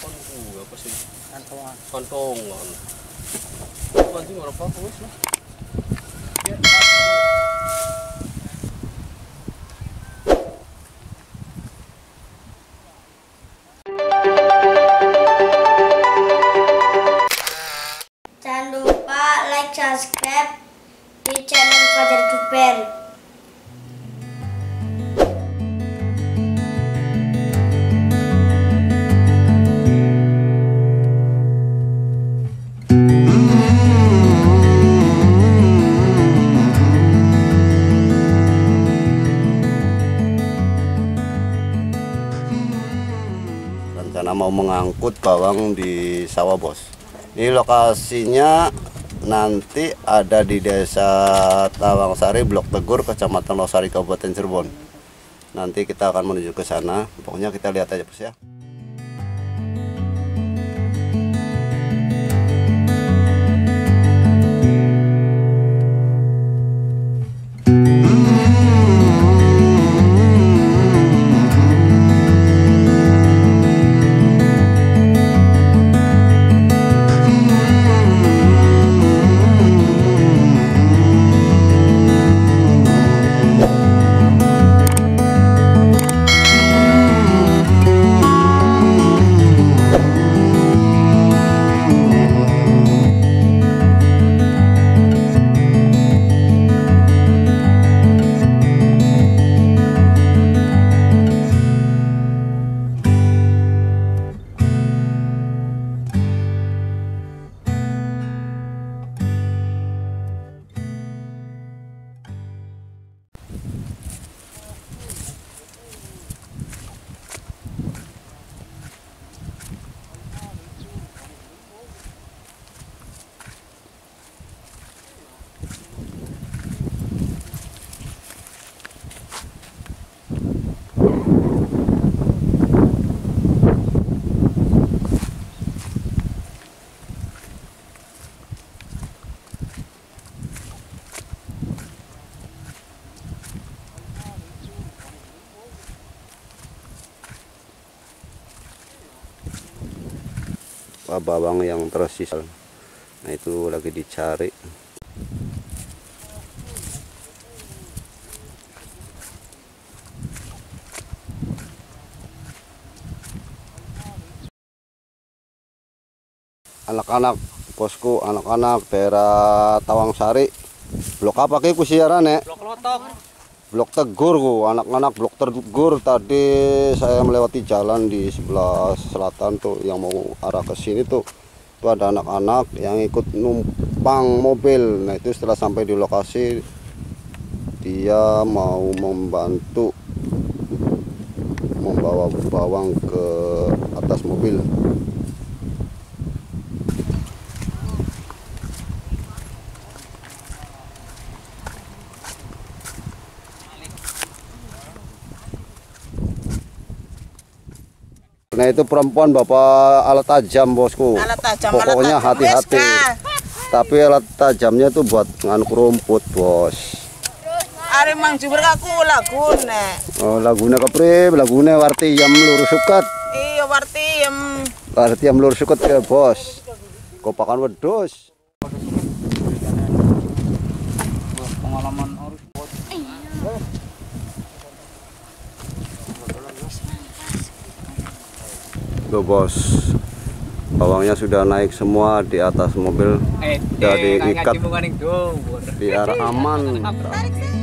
apa sih? Kantongan. Kantongan. Bantu ngapa wis lah. Jangan lupa like, subscribe di channel Fajar Duper. Rencana mau mengangkut bawang di sawah, bos. Ini lokasinya nanti ada di Desa Tawangsari, Blok Tegur, Kecamatan Losari, Kabupaten Cirebon. Nanti kita akan menuju ke sana. Pokoknya kita lihat aja, bos ya. Bawang yang tersisa, nah itu lagi dicari. Anak-anak bosku, anak-anak daerah Tawangsari, blok apa ki kusiaran ya? Blok Lotok. Blok Tegur, anak-anak Blok Tegur. Tadi saya melewati jalan di sebelah selatan tuh yang mau arah ke sini tuh ada anak-anak yang ikut numpang mobil. Nah itu setelah sampai di lokasi dia mau membantu membawa bawang ke atas mobil. Nah itu perempuan bapak alat tajam, bosku. Alat tajam, Pokoknya hati-hati. Tapi alat tajamnya tuh buat nganuk rumput, bos. Are mang jubur aku lagune. Oh, lagune keprip, lagune warti yam lur suket. Iya warti yam lur suket ya, bos. Kopakan wedhus. Pengalaman Tuh, bos. Bawangnya sudah naik semua di atas mobil. Sudah diikat di arah aman.